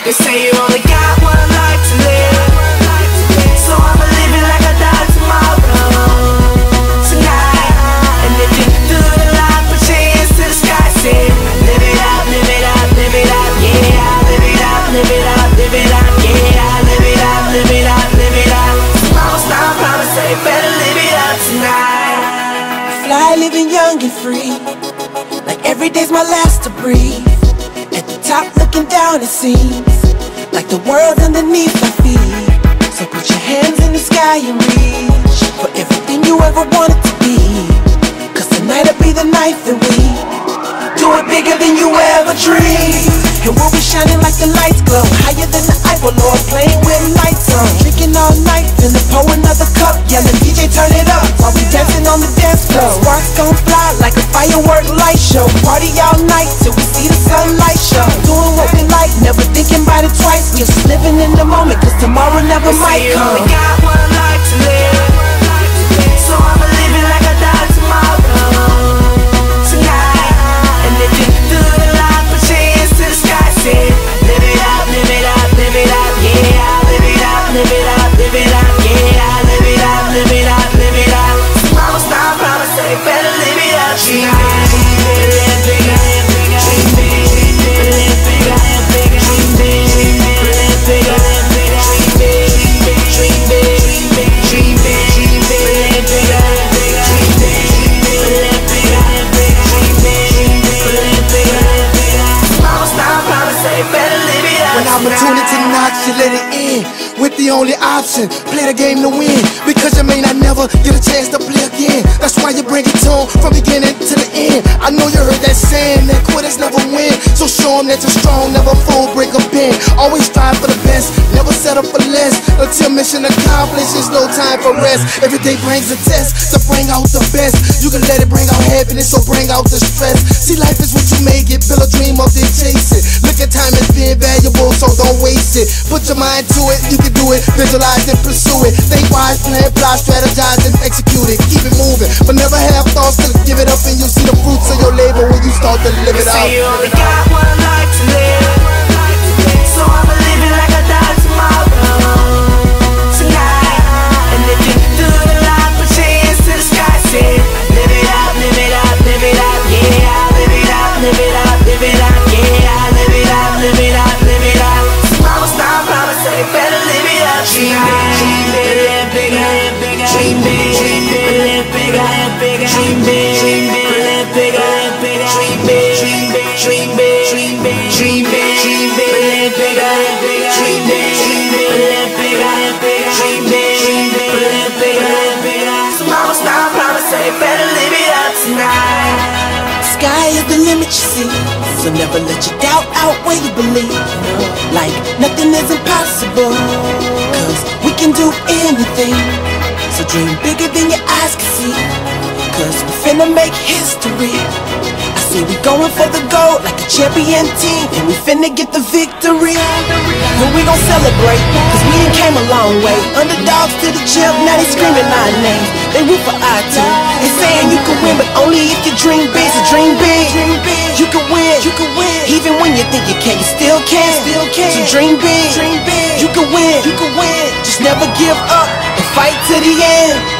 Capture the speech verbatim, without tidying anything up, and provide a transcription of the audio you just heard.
They say you only got one life to live, so I'ma live it like I die tomorrow, tonight. And if you do the life, put your hands to the sky, say live it up, live it up, live it up, yeah. Live it up, live it up, live it up, yeah. Live it up, live it up, live it up. Tomorrow's not promised, so you better live it up tonight. Fly, living young and free, like every day's my last to breathe. At the top looking down it seems like the world underneath my feet. So put your hands in the sky and reach for everything you ever wanted to be. Cause tonight'll be the night that we do it bigger than you ever dreamed. And we'll be shining like the lights glow, higher than the Eiffel, Lord, playing with lights on. Drinking all night, finna pour another cup, yelling D J turn it up while we dancing on the dance floor. Sparks gon' fly like a firework light show. Party all night till we see the sunlight show. Doing what we like, never thinking about it twice. Just living in the moment, cause tomorrow never They might say you come. only got one life to live, so I'ma live it like I die tomorrow, tonight. And if you do the life, put your hands to the sky, say live it up, live it up, live it up, yeah. Live it up, live it up, live it up, yeah. Live it up, live it up, live it up. Tomorrow's not promised, so you better live it up tonight. Live bigger, live bigger, dream big, live bigger, live bigger, dream big, live bigger, live bigger, dream big, dream big, dream big, dream big, live bigger, live bigger, dream big, live bigger, live bigger, dream big, live bigger, live bigger. Tomorrow's not promised, so you better live it up. When opportunity knocks, you let it in. With the only option, play the game to win. Because you may not never get a chance to play again. That's why you bring it to 'em from beginning to the end. I know you heard that saying that quitters never win. So show 'em that you're strong, never fold, break a bend. Always strive for the best, never settle for less. Until mission accomplished, there's no time for rest. Every day brings a test to bring out the best. You can let it bring out happiness or bring out the stress. See, life is what you make it, build a dream of, then chase it. Look at time as being valuable, so don't waste it. Put your mind to it, you can do it, visualize and pursue it. Think wise, plan, plot, strategize and execute it. Keep it moving, but never have thoughts to give it up, and you'll see the fruits of your labor when you start to live it out. Say you only got one life to live, so I'ma live it like I die tomorrow, tonight. And if you do the life, put your hands to the sky, say live it up, live it up, live it up, yeah. Live it up, live it up, live it up, yeah. Live it up, live it up, live it up. Tomorrow's not promised, so you better live it up. Dream big, live bigger, live bigger, dream big, live bigger, live bigger, dream big, live bigger, live bigger, dream big, dream big, dream big, dream big, dream big, dream big, live bigger, live bigger, dream big, dream big, live bigger, live bigger, dream big, dream big, live bigger, live bigger. Tomorrow's not promised, so you better live it up tonight. Sky is the limit you see, so never let your doubt outweigh your belief. Like nothing is impossible, cause we can do anything. So dream bigger than your eyes can see, cause we finna make history. I say we going for the gold like a champion team, and we finna get the victory. And we gon' celebrate, cause we done came a long way. Underdogs to the champ, now they screaming our names. They root for our team, they saying you can win, but only if you dream big. So dream big, you can win, you can win. Even when you think you can't, you still can. Still can. So dream big, dream big. You can win, you can win. Just never give up and fight to the end.